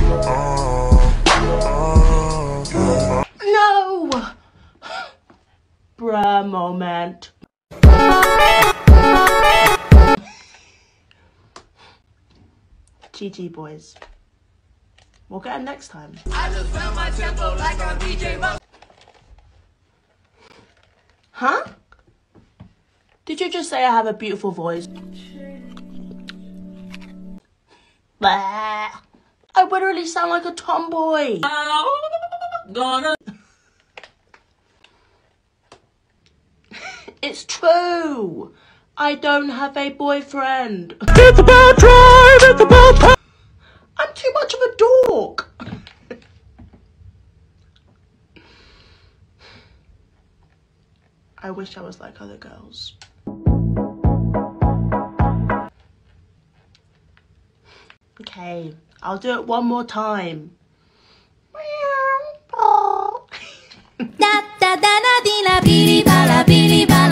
No! Bruh moment. GG boys. We'll get him next time. I just found my tempo like a DJ. Huh? Did you just say I have a beautiful voice? Bah. I literally sound like a tomboy. It's true. I don't have a boyfriend. It's about time. It's about time. I'm too much of a dork. I wish I was like other girls. Okay, I'll do it one more time. Da da da da di la bili bala bili bala.